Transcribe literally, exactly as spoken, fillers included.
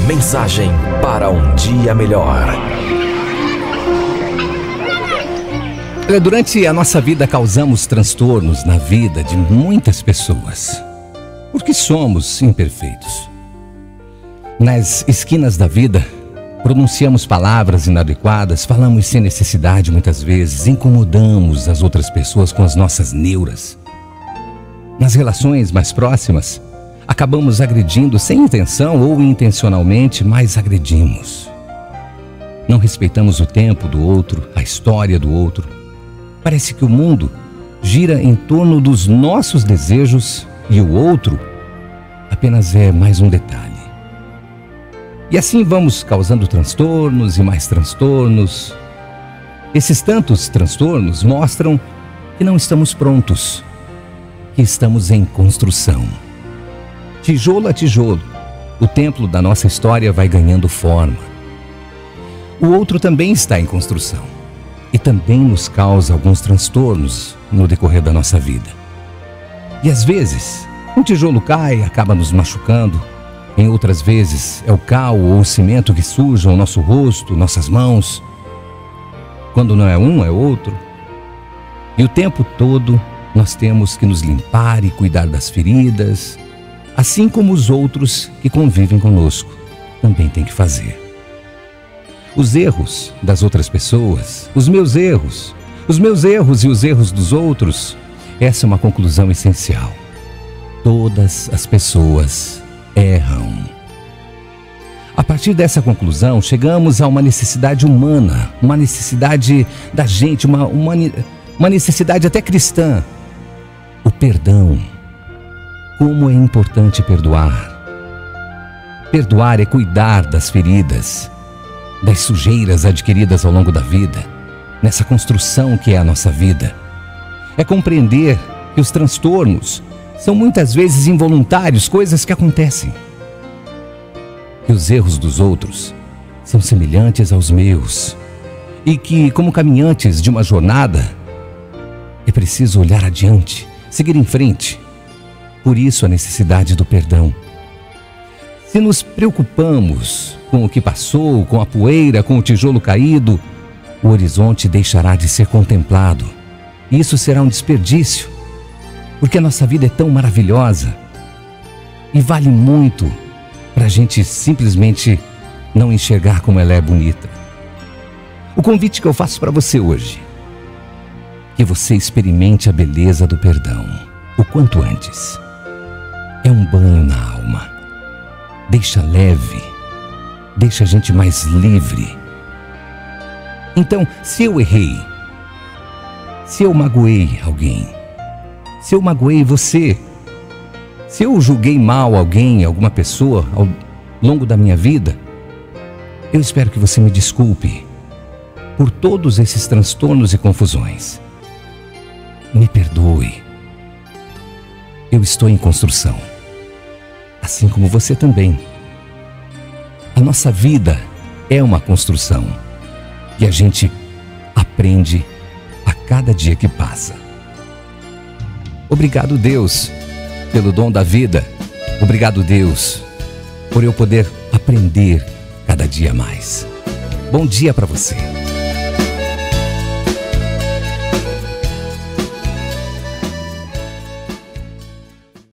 Mensagem para um dia melhor. Olha, durante a nossa vida causamos transtornos na vida de muitas pessoas, porque somos imperfeitos. Nas esquinas da vida, pronunciamos palavras inadequadas, falamos sem necessidade muitas vezes, incomodamos as outras pessoas com as nossas neuras. Nas relações mais próximas, acabamos agredindo sem intenção ou intencionalmente, mas agredimos. Não respeitamos o tempo do outro, a história do outro. Parece que o mundo gira em torno dos nossos desejos e o outro apenas é mais um detalhe. E assim vamos causando transtornos e mais transtornos. Esses tantos transtornos mostram que não estamos prontos, que estamos em construção. Tijolo a tijolo, o templo da nossa história vai ganhando forma. O outro também está em construção e também nos causa alguns transtornos no decorrer da nossa vida. E às vezes, um tijolo cai e acaba nos machucando. Em outras vezes, é o cal ou o cimento que suja o nosso rosto, nossas mãos. Quando não é um, é outro. E o tempo todo, nós temos que nos limpar e cuidar das feridas, assim como os outros que convivem conosco também têm que fazer. Os erros das outras pessoas, os meus erros, os meus erros e os erros dos outros, essa é uma conclusão essencial. Todas as pessoas erram. A partir dessa conclusão, chegamos a uma necessidade humana, uma necessidade da gente, uma, uma, uma necessidade até cristã. O perdão. Como é importante perdoar. Perdoar é cuidar das feridas, das sujeiras adquiridas ao longo da vida, nessa construção que é a nossa vida. É compreender que os transtornos são muitas vezes involuntários, coisas que acontecem. Que os erros dos outros são semelhantes aos meus e que, como caminhantes de uma jornada, é preciso olhar adiante, seguir em frente. Por isso a necessidade do perdão. Se nos preocupamos com o que passou, com a poeira, com o tijolo caído, o horizonte deixará de ser contemplado. Isso será um desperdício, porque a nossa vida é tão maravilhosa e vale muito para a gente simplesmente não enxergar como ela é bonita. O convite que eu faço para você hoje, que você experimente a beleza do perdão o quanto antes. É um banho na alma, deixa leve, deixa a gente mais livre. Então, se eu errei, se eu magoei alguém, se eu magoei você, se eu julguei mal alguém, alguma pessoa ao longo da minha vida, eu espero que você me desculpe por todos esses transtornos e confusões. Me perdoe. Eu estou em construção, assim como você também. A nossa vida é uma construção e a gente aprende a cada dia que passa. Obrigado, Deus, pelo dom da vida. Obrigado, Deus, por eu poder aprender cada dia mais. Bom dia para você.